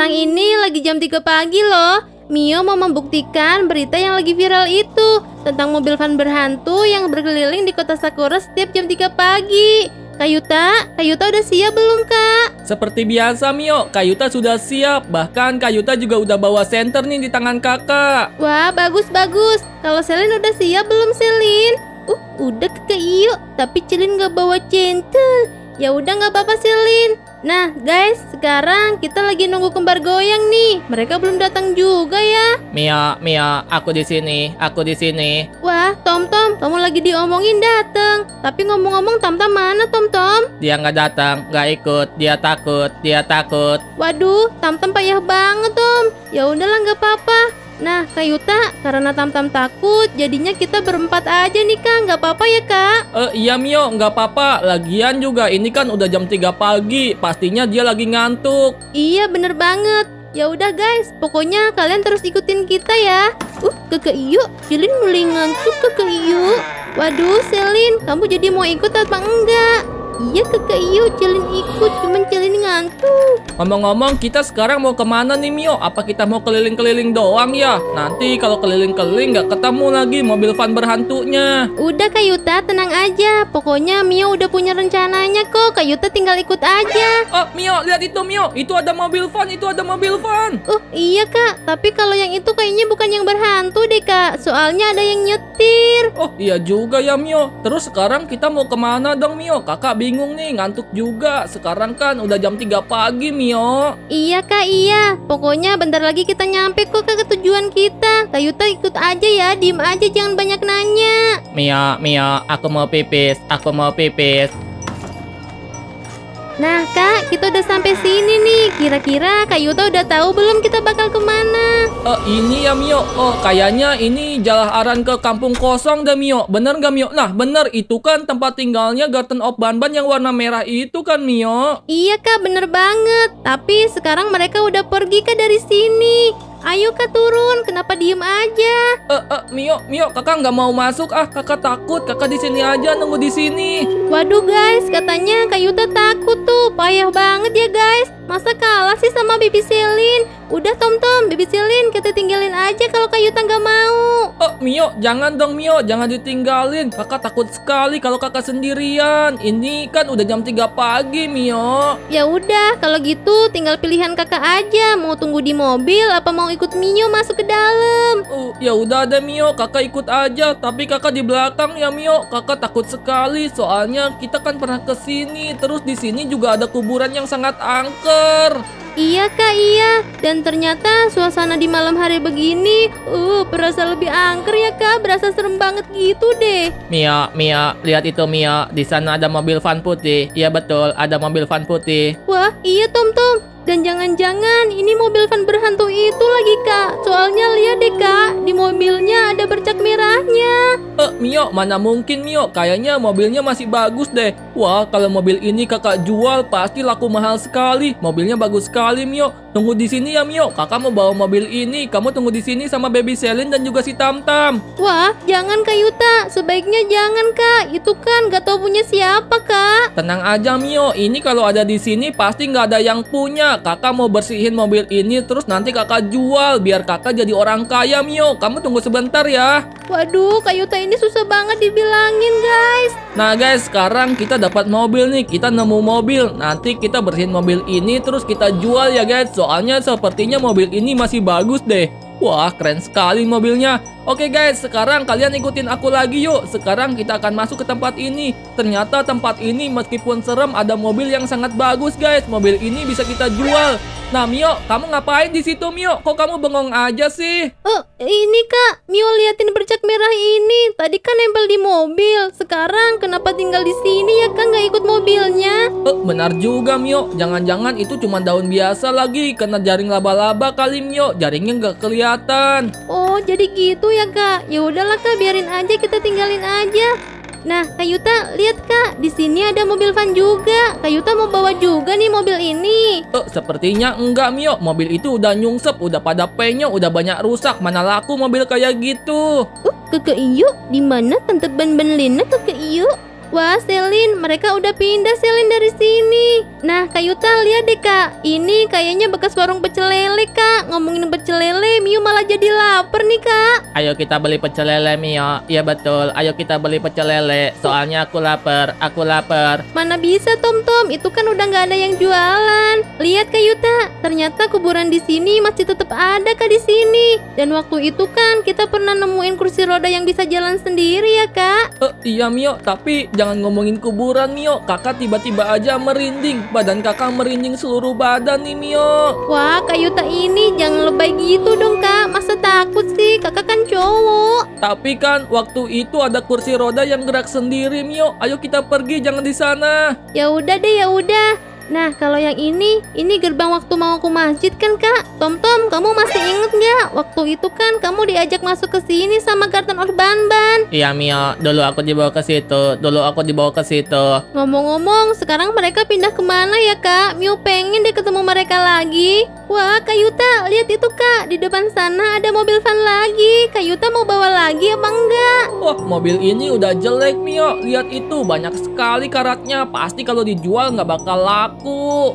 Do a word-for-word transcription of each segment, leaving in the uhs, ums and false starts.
sekarang ini lagi jam tiga pagi loh. Mio mau membuktikan berita yang lagi viral itu tentang mobil van berhantu yang berkeliling di kota Sakura setiap jam tiga pagi. Kayuta, Kayuta udah siap belum, Kak? Seperti biasa, Mio. Kayuta sudah siap. Bahkan Kayuta juga udah bawa senter nih di tangan kakak. Wah, bagus-bagus. Kalau Selin udah siap belum, Selin? Uh, udah Kakak Iyo. Tapi Celin gak bawa centel. Ya udah nggak apa-apa, Selin. Nah, guys, sekarang kita lagi nunggu kembar goyang nih. Mereka belum datang juga ya. Mio, Mio, aku di sini, aku di sini. Wah, Tom Tom, kamu lagi diomongin datang. Tapi ngomong-ngomong, Tom Tom mana, Tom Tom? Dia nggak datang, nggak ikut. Dia takut, dia takut. Waduh, Tom Tom payah banget, Tom. Ya udahlah, nggak apa-apa. Nah, Kak Yuta, karena Tam Tam takut, jadinya kita berempat aja nih, Kak. Nggak apa-apa ya, Kak? Eh, iya, Mio, nggak apa-apa. Lagian juga ini kan udah jam tiga pagi. Pastinya dia lagi ngantuk. Iya, bener banget. Ya udah, guys. Pokoknya kalian terus ikutin kita ya. Uh, Kakak Iyo, Selin mulai ngantuk, Kakak Iyo. Waduh, Selin, kamu jadi mau ikut apa enggak? Iya, Kakak Iyo, Celin ikut, cuman Celin ngantuk. Ngomong-ngomong, kita sekarang mau kemana nih, Mio? Apa kita mau keliling-keliling doang ya? Nanti kalau keliling-keliling nggak ketemu lagi mobil van berhantunya. Udah, Kak Yuta, tenang aja. Pokoknya Mio udah punya rencananya kok. Kak Yuta tinggal ikut aja. Oh, Mio, lihat itu, Mio. Itu ada mobil van, itu ada mobil van. Oh, iya, Kak. Tapi kalau yang itu kayaknya bukan yang berhantu deh, Kak. Soalnya ada yang nyetir. Oh, iya juga ya, Mio. Terus sekarang kita mau kemana dong, Mio? Kakak bingung nih, ngantuk juga. Sekarang kan udah jam tiga pagi, Mio. Iya, Kak, iya. Pokoknya bentar lagi kita nyampe kok ke tujuan kita. Kak Yuta ikut aja ya, diem aja, jangan banyak nanya. Mio, Mio, aku mau pipis, aku mau pipis. Nah, Kak, kita udah sampai sini nih. Kira-kira Kak Yuta udah tahu belum kita bakal kemana? Oh, ini ya, Mio. Oh, kayaknya ini jalan aran ke kampung kosong deh, Mio. Bener gak, Mio? Nah, bener. Itu kan tempat tinggalnya Garden of Banban yang warna merah itu kan, Mio? Iya, Kak, bener banget. Tapi sekarang mereka udah pergi, Kak, dari sini. Ayo, Kak, turun. Kenapa diem aja? Eh, eh, Mio, Mio, kakak nggak mau masuk. Ah, kakak takut. Kakak di sini aja, nunggu di sini. Waduh, guys, katanya Kak Yuta takut tuh. Payah banget ya, guys. Masa kalah sih sama Baby Selin? Udah, Tom Tom, Baby Selin, kita tinggalin aja kalau Kak Yuta nggak mau. Oh, Mio, jangan dong, Mio. Jangan ditinggalin. Kakak takut sekali kalau kakak sendirian. Ini kan udah jam tiga pagi, Mio. Ya udah, kalau gitu tinggal pilihan kakak aja. Mau tunggu di mobil apa mau ikut Mio masuk ke dalam? Oh, ya udah deh, Mio. Kakak ikut aja. Tapi kakak di belakang ya, Mio. Kakak takut sekali. Soalnya kita kan pernah kesini. Terus di sini juga ada kuburan yang sangat angker. Iya, Kak, iya. Dan ternyata suasana di malam hari begini, uh, berasa lebih angker ya, Kak. Berasa serem banget gitu deh. Mio, Mio, lihat itu, Mio. Di sana ada mobil van putih. Iya betul, ada mobil van putih. Wah, iya, Tom Tom. Dan jangan-jangan ini mobil van berhantu itu lagi, Kak. Soalnya lihat deh, Kak, di mobilnya ada bercak merahnya. Eh, Mio, mana mungkin, Mio? Kayaknya mobilnya masih bagus deh. Wah, kalau mobil ini kakak jual pasti laku mahal sekali. Mobilnya bagus sekali, Mio. Tunggu di sini ya, Mio. Kakak mau bawa mobil ini. Kamu tunggu di sini sama Baby Selin dan juga si Tam Tam. Wah, jangan, Kak Yuta. Sebaiknya jangan, Kak. Itu kan gak tahu punya siapa, Kak. Tenang aja, Mio. Ini kalau ada di sini pasti nggak ada yang punya. Kakak mau bersihin mobil ini terus nanti kakak jual biar kakak jadi orang kaya, Mio. Kamu tunggu sebentar ya. Waduh, Kak Yuta ini susah banget dibilangin, guys. Nah, guys, sekarang kita dapat mobil nih. Kita nemu mobil. Nanti kita bersihin mobil ini terus kita jual ya, guys. Soalnya sepertinya mobil ini masih bagus deh. Wah, keren sekali mobilnya. Oke guys, sekarang kalian ikutin aku lagi yuk. Sekarang kita akan masuk ke tempat ini. Ternyata tempat ini meskipun serem ada mobil yang sangat bagus guys. Mobil ini bisa kita jual. Nah, Mio, kamu ngapain di situ, Mio? Kok kamu bengong aja sih? Oh, ini Kak, Mio liatin bercak merah ini. Tadi kan nempel di mobil. Sekarang kenapa tinggal di sini ya, Kak? Nggak ikut mobilnya? Oh, benar juga, Mio. Jangan-jangan itu cuma daun biasa lagi. Kena jaring laba-laba kali, Mio. Jaringnya nggak kelihatan. Oh, jadi gitu ya, Kak. Ya udahlah, Kak, biarin aja, kita tinggalin aja. Nah, Kak Yuta, lihat Kak, di sini ada mobil van juga. Kak Yuta mau bawa juga nih mobil ini. Oh, sepertinya enggak, Mio. Mobil itu udah nyungsep, udah pada penyok, udah banyak rusak. Mana laku mobil kayak gitu. Uh, Kakak Iyo, di mana Tante Ban Ban Lena, Kakak Iyo? Wah, Selin, mereka udah pindah Selin dari sini. Nah, Kak Yuta, lihat deh Kak. Ini kayaknya bekas warung pecel lele Kak. Ngomongin pecel lele, Mio malah jadi lapar nih Kak. Ayo kita beli pecel lele, Mio. Iya betul, ayo kita beli pecel lele. Soalnya aku lapar, aku lapar. Mana bisa Tom Tom, itu kan udah nggak ada yang jualan. Lihat Kak Yuta, ternyata kuburan di sini masih tetap ada Kak di sini. Dan waktu itu kan kita pernah nemuin kursi roda yang bisa jalan sendiri ya Kak. Eh, iya Mio, tapi jangan ngomongin kuburan Mio. Kakak tiba-tiba aja merinding. Badan kakak merinding seluruh badan nih Mio. Wah, Kak Yuta ini jangan lebay gitu dong Kak. Masa takut sih? Kakak kan cowok. Tapi kan waktu itu ada kursi roda yang gerak sendiri Mio. Ayo kita pergi, jangan di sana. Ya udah deh, ya udah. Nah, kalau yang ini, ini gerbang waktu mau ke masjid kan Kak? Tom Tom, kamu masih inget nggak? Waktu itu kan kamu diajak masuk ke sini sama Garten of Banban. Iya Mio, dulu aku dibawa ke situ. Dulu aku dibawa ke situ. Ngomong-ngomong, sekarang mereka pindah kemana ya Kak? Mio pengen deh ketemu mereka lagi. Wah, Kak Yuta, lihat itu Kak. Di depan sana ada mobil van lagi. Kak Yuta mau bawa lagi apa enggak? Wah, mobil ini udah jelek Mio. Lihat itu, banyak sekali karatnya. Pasti kalau dijual nggak bakal laku.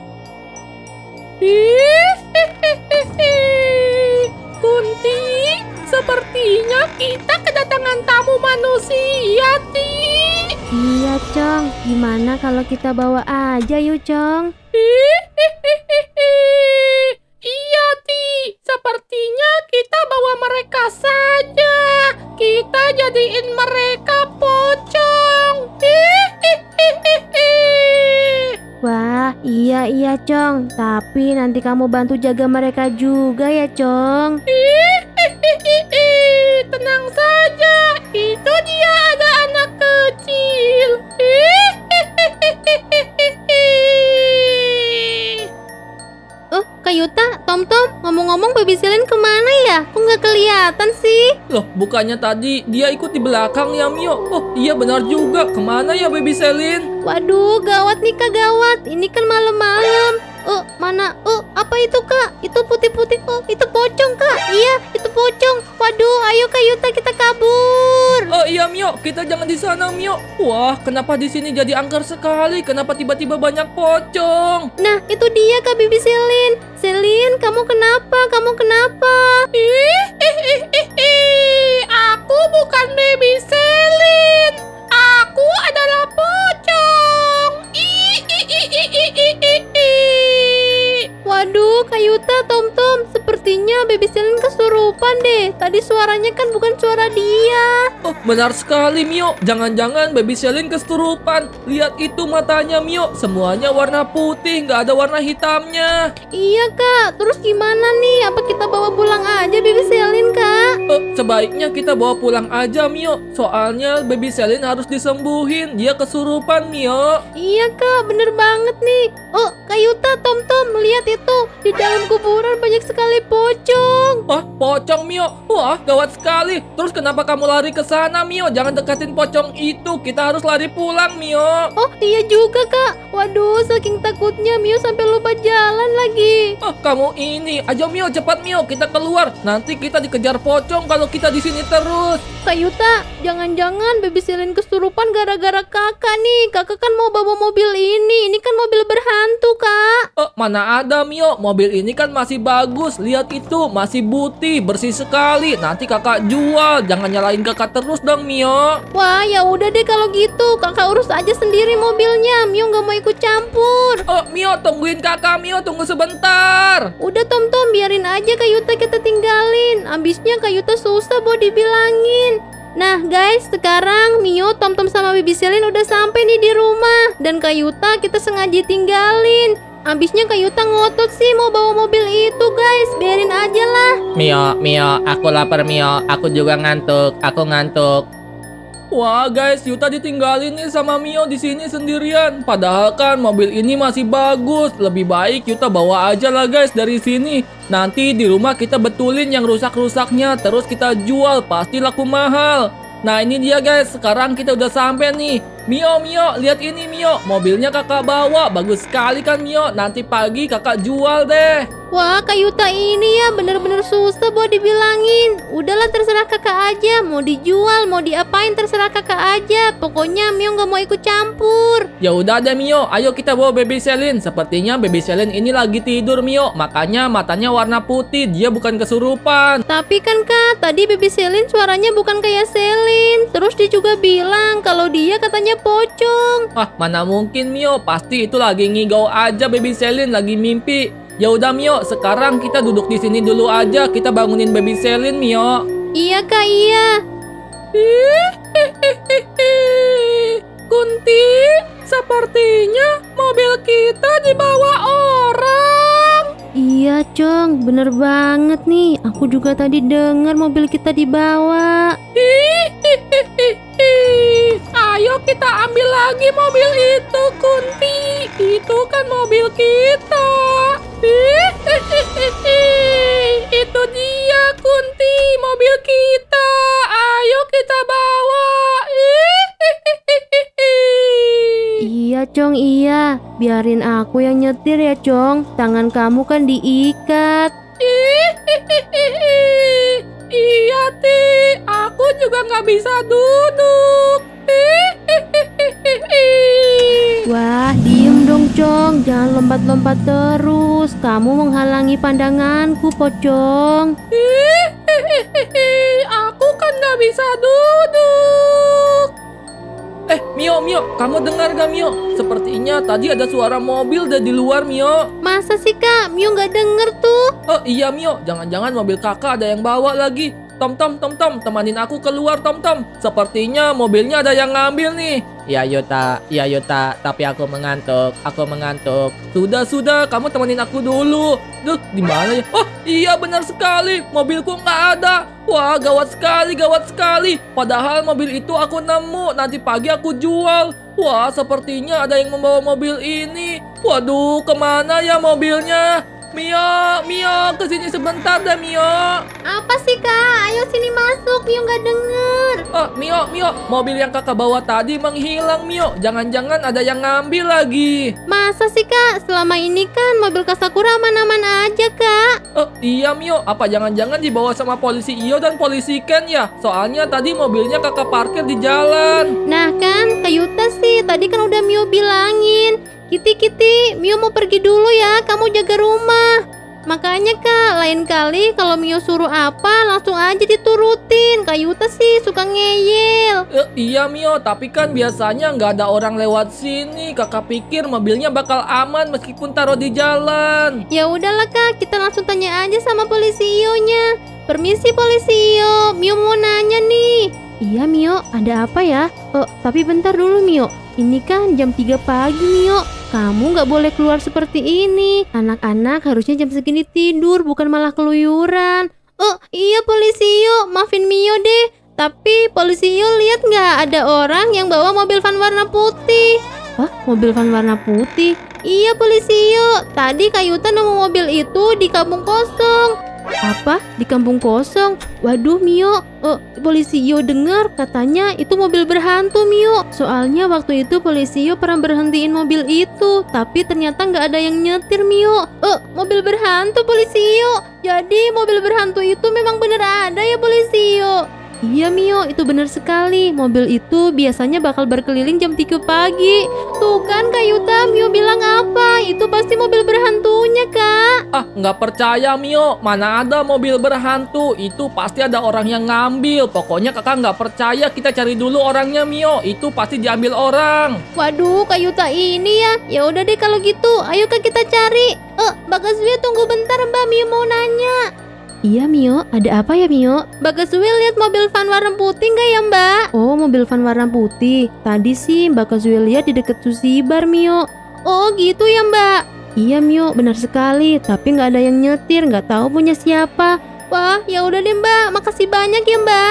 Kunti, sepertinya kita kedatangan tamu manusia, Ti. Iya, Cong. Gimana kalau kita bawa aja yuk, Cong? Iya, Ti. Sepertinya kita bawa mereka saja. Kita jadiin mereka pocong. Wah, iya iya, Cong. Tapi nanti kamu bantu jaga mereka juga ya, Cong. Tenang saja. Itu dia ada anak kecil. Oh, Kak Yuta, Tom Tom, ngomong-ngomong Baby Selin kemana ya? Kok nggak kelihatan sih? Loh, bukannya tadi dia ikut di belakang ya, Mio? Oh, iya benar juga. Kemana ya Baby Selin? Waduh, gawat nih Kak, gawat. Ini kan malam-malam. Oh, mana? Oh, apa itu Kak? Itu putih-putih. Oh, itu pocong Kak. Iya, itu pocong. Waduh, ayo Kak Yuta kita kabur. Oh iya Mio, kita jangan di sana Mio. Wah, kenapa di sini jadi angker sekali? Kenapa tiba-tiba banyak pocong? Nah, itu dia Kak Baby Selin. Selin, kamu kenapa? Kamu kenapa? Ih, ih, ih, ih, ih. Aku bukan Baby Selin. Aku adalah pocong. Ih, ih, ih, ih, ih, ih, ih, ih. Waduh, Kak Yuta, Tom Tom, sepertinya Baby Selin kesurupan deh. Tadi suaranya kan bukan suara dia. Oh, benar sekali Mio. Jangan-jangan Baby Selin kesurupan. Lihat itu matanya Mio. Semuanya warna putih, nggak ada warna hitamnya. Iya Kak, terus gimana nih? Apa kita bawa pulang aja Baby Selin Kak? Oh, sebaiknya kita bawa pulang aja Mio. Soalnya Baby Selin harus disembuhin. Dia kesurupan Mio. Iya Kak, bener banget nih. Oh, Kak Yuta, Tom Tom, lihat itu. Di dalam kuburan banyak sekali pocong. Wah, pocong Mio. Wah, gawat sekali. Terus kenapa kamu lari ke sana Mio? Jangan dekatin pocong itu. Kita harus lari pulang Mio. Oh, iya juga Kak. Waduh, saking takutnya Mio sampai lupa jalan lagi. Oh, kamu ini. Ayo Mio, cepat Mio, kita keluar. Nanti kita dikejar pocong kalau kita di sini terus. Kak Yuta, jangan-jangan Baby Selin kesurupan gara-gara kakak nih. Kakak kan mau bawa mobil ini. Ini kan mobil berhantu Kak. Oh, mana ada Mio, mobil ini kan masih bagus. Lihat itu, masih putih, bersih sekali. Nanti kakak jual. Jangan nyalain kakak terus dong Mio. Wah, ya udah deh kalau gitu. Kakak urus aja sendiri mobilnya. Mio nggak mau ikut campur. Oh Mio, tungguin kakak Mio, tunggu sebentar. Udah Tom Tom, biarin aja Kak Yuta kita tinggalin. Abisnya Kak Yuta susah buat dibilangin. Nah guys, sekarang Mio, Tom Tom sama Baby Selin udah sampai nih di rumah. Dan Kak Yuta kita sengaja tinggalin. Abisnya Kak Yuta ngotot sih mau bawa mobil itu guys. Biarin aja lah. Mio, Mio, aku lapar Mio. Aku juga ngantuk, aku ngantuk. Wah guys, Yuta ditinggalin nih sama Mio di sini sendirian. Padahal kan mobil ini masih bagus. Lebih baik Yuta bawa aja lah guys dari sini. Nanti di rumah kita betulin yang rusak-rusaknya. Terus kita jual, pasti laku mahal. Nah ini dia guys, sekarang kita udah sampai nih. Mio, Mio, lihat ini Mio. Mobilnya kakak bawa, bagus sekali kan Mio. Nanti pagi kakak jual deh. Wah, Kak Yuta ini ya bener-bener susah buat dibilangin. Udahlah terserah kakak aja, mau dijual, mau diapain terserah kakak aja. Pokoknya Mio nggak mau ikut campur. Ya udah deh Mio, ayo kita bawa Baby Selin. Sepertinya Baby Selin ini lagi tidur Mio, makanya matanya warna putih, dia bukan kesurupan. Tapi kan Kak, tadi Baby Selin suaranya bukan kayak Selin. Terus dia juga bilang kalau dia katanya pocong. Wah, mana mungkin Mio, pasti itu lagi ngigau aja Baby Selin, lagi mimpi. Ya udah Mio, sekarang kita duduk di sini dulu aja, kita bangunin Baby Selin Mio. Iya Kak, iya. Kunti, sepertinya mobil kita dibawa orang. Iya Cong, bener banget nih. Aku juga tadi dengar mobil kita dibawa. Ayo kita ambil lagi mobil itu Kunti, itu kan mobil kita. Itu dia Kunti, mobil kita. Ayo kita bawa. Iya Cong, iya. Biarin aku yang nyetir ya Cong. Tangan kamu kan diikat. Iya Ti, aku juga nggak bisa duduk. Wah, diem dong Cong. Jangan lompat-lompat terus. Kamu menghalangi pandanganku, Pocong. Aku kan nggak bisa duduk. Eh, Mio, Mio, kamu dengar gak Mio? Sepertinya tadi ada suara mobil dari luar Mio. Masa sih Kak? Mio nggak denger tuh. Oh iya Mio, jangan-jangan mobil kakak ada yang bawa lagi. Tom Tom Tom Tom, temanin aku keluar Tom Tom. Sepertinya mobilnya ada yang ngambil nih. Iya Yuta, iya Yuta, tapi aku mengantuk, aku mengantuk. Sudah sudah, kamu temenin aku dulu. Duh, di mana ya? Oh iya benar sekali, mobilku nggak ada. Wah gawat sekali, gawat sekali. Padahal mobil itu aku nemu, nanti pagi aku jual. Wah sepertinya ada yang membawa mobil ini. Waduh, kemana ya mobilnya? Mio, Mio, kesini sebentar deh Mio. Apa sih Kak? Ayo sini masuk, Mio nggak denger. Oh, Mio, Mio, mobil yang kakak bawa tadi menghilang Mio. Jangan-jangan ada yang ngambil lagi. Masa sih Kak? Selama ini kan mobil Kak Sakura aman-aman aja Kak. Oh iya Mio, apa jangan-jangan dibawa sama polisi Iyo dan polisi Ken ya? Soalnya tadi mobilnya kakak parkir di jalan. Nah kan, Kak Yuta sih tadi kan udah Mio bilangin. Kiti, Kiti, Mio mau pergi dulu ya, kamu jaga rumah. Makanya Kak, lain kali kalau Mio suruh apa, langsung aja diturutin. Kak Yuta sih suka ngeyel. Eh, iya Mio, tapi kan biasanya nggak ada orang lewat sini. Kakak pikir mobilnya bakal aman meskipun taruh di jalan. Ya udahlah Kak, kita langsung tanya aja sama polisi Iyo-nya. Permisi polisi Iyo, Mio mau nanya nih. Iya Mio, ada apa ya? Oh, tapi bentar dulu Mio. Ini kan jam tiga pagi Mio. Kamu nggak boleh keluar seperti ini. Anak-anak harusnya jam segini tidur, bukan malah keluyuran. Oh iya polisi Iyo, maafin Mio deh. Tapi polisi Iyo lihat nggak ada orang yang bawa mobil van warna putih. Hah? Mobil van warna putih? Iya polisi Iyo, tadi Kak Yuta nemu mobil itu di kampung kosong. Apa? Di kampung kosong? Waduh Mio, oh, polisi Iyo dengar katanya itu mobil berhantu Mio. Soalnya waktu itu polisi Iyo pernah berhentiin mobil itu, tapi ternyata nggak ada yang nyetir Mio. Oh, mobil berhantu polisi Iyo. Jadi mobil berhantu itu memang bener ada ya polisi Iyo? Iya Mio, itu benar sekali. Mobil itu biasanya bakal berkeliling jam tiga pagi. Tuh kan Kak Yuta, Mio bilang apa? Itu pasti mobil berhantunya Kak. Ah, nggak percaya Mio, mana ada mobil berhantu. Itu pasti ada orang yang ngambil. Pokoknya kakak nggak percaya, kita cari dulu orangnya Mio. Itu pasti diambil orang. Waduh, Kak Yuta ini ya. Ya udah deh kalau gitu, ayo Kak kita cari. Eh, Mbak Kaswie tunggu bentar Mbak, Mio mau nanya. Iya Mio, ada apa ya Mio? Mbak Kaswie lihat mobil van warna putih nggak ya Mbak? Oh, mobil van warna putih. Tadi sih Mbak Kaswie lihat di dekat Sushi Bar Mio. Oh gitu ya Mbak? Iya Mio, benar sekali. Tapi nggak ada yang nyetir, nggak tahu punya siapa. Wah, ya udah deh Mbak. Makasih banyak ya Mbak.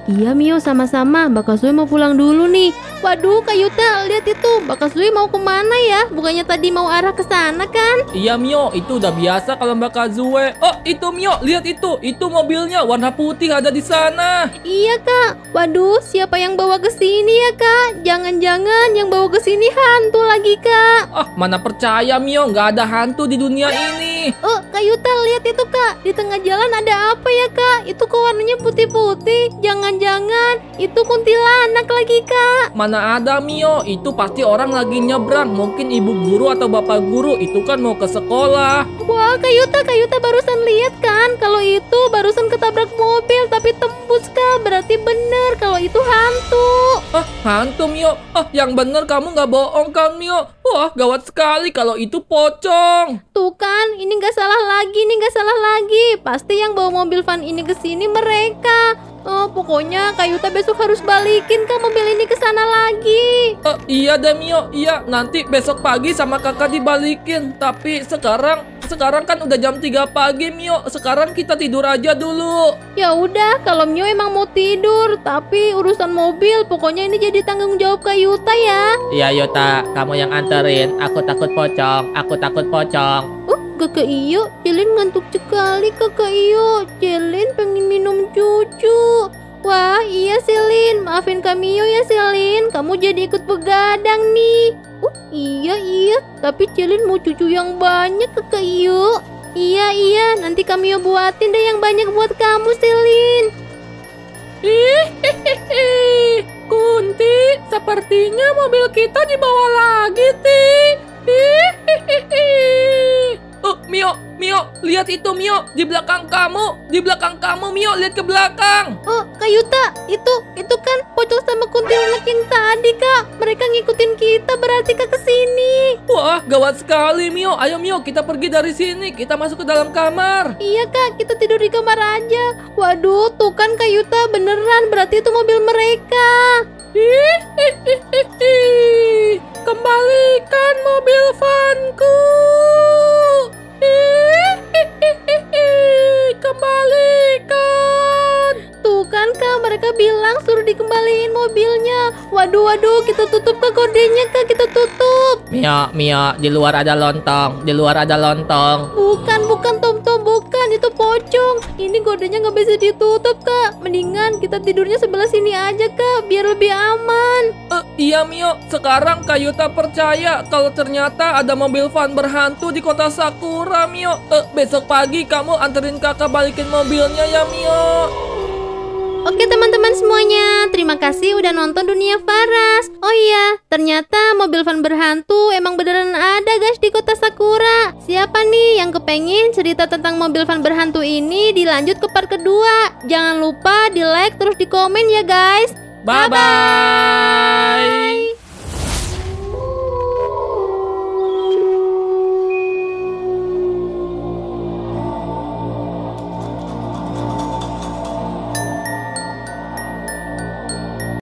Iya Mio, sama-sama. Bakasui mau pulang dulu nih. Waduh Kak Yuta, lihat itu. Bakasui mau kemana ya? Bukannya tadi mau arah ke sana kan? Iya Mio, itu udah biasa kalau Mbak Kazue. Oh itu Mio, lihat itu. Itu mobilnya warna putih ada di sana. Iya Kak. Waduh, siapa yang bawa ke sini ya Kak? Jangan-jangan yang bawa ke sini hantu lagi Kak. Ah, mana percaya Mio, nggak ada hantu di dunia ini. Oh Kak Yuta, lihat itu Kak. Di tengah jalan ada apa ya Kak? Itu kok warnanya putih-putih. Jangan-jangan itu kuntilanak lagi Kak. Mana ada Mio, itu pasti orang lagi nyebrang. Mungkin ibu guru atau bapak guru itu kan mau ke sekolah. Wah Kak Yuta, Kak Yuta barusan lihat kan? Kalau itu barusan ketabrak mobil tapi tembus Kak. Berarti bener kalau itu hantu. Ah, hantu Mio. Ah, yang bener kamu nggak bohong kan Mio. Wah, gawat sekali kalau itu pocong. Tuh kan, ini nggak salah lagi, ini nggak salah lagi. Pasti yang bawa mobil van ini ke sini mereka. Oh, pokoknya Kak Yuta besok harus balikin Kak mobil ini ke sana lagi. Uh, iya deh Mio, iya nanti besok pagi sama kakak dibalikin. Tapi sekarang, sekarang kan udah jam tiga pagi Mio. Sekarang kita tidur aja dulu. Ya udah, kalau Mio emang mau tidur, tapi urusan mobil pokoknya ini jadi tanggung jawab Kak Yuta ya. Iya Yuta, kamu yang anterin. Aku takut pocong, aku takut pocong. Oh, Kakak Iyo, Celin ngantuk sekali Kakak Iyo. Celin pengen minum cucu. Wah, iya Selin, maafin kami Iyo ya Selin. Kamu jadi ikut begadang nih. Oh, iya iya, tapi Celin mau cucu yang banyak Kakak Iyo. Iya iya, nanti kami Iyo buatin deh yang banyak buat kamu Selin. Hihihi, Kunti, sepertinya mobil kita dibawa lagi, Ti. Hihihi. Oh, Mio, Mio, lihat itu Mio, di belakang kamu, di belakang kamu Mio, lihat ke belakang. Oh, Kak Yuta, itu, itu kan pocong sama kuntilanak yang tadi Kak. Mereka ngikutin kita, berarti Kak kesini. Wah, gawat sekali Mio. Ayo Mio, kita pergi dari sini, kita masuk ke dalam kamar. Iya Kak, kita tidur di kamar aja. Waduh, tuh kan Kak Yuta beneran, berarti itu mobil mereka. Hihihi, kembalikan mobil vanku. Hihihi, kembalikan. Tuh kan Kak, mereka bilang suruh dikembaliin mobilnya. Waduh, waduh, kita tutup Kak kodenya Kak, kita tutup. Mio, Mio, di luar ada lontong, di luar ada lontong. Bukan, bukan Tom-Tom, bukan, itu pocong. Ini kodenya nggak bisa ditutup Kak. Mendingan kita tidurnya sebelah sini aja Kak, biar lebih aman. Uh, iya Mio, sekarang Kak Yuta percaya kalau ternyata ada mobil van berhantu di kota Sakura Mio. Uh, besok pagi kamu anterin kakak balikin mobilnya ya Mio. Oke teman-teman semuanya, terima kasih udah nonton Dunia Faras. Oh iya, ternyata mobil van berhantu emang beneran ada guys di kota Sakura. Siapa nih yang kepengen cerita tentang mobil van berhantu ini dilanjut ke part kedua? Jangan lupa di like terus di komen ya guys. Bye-bye.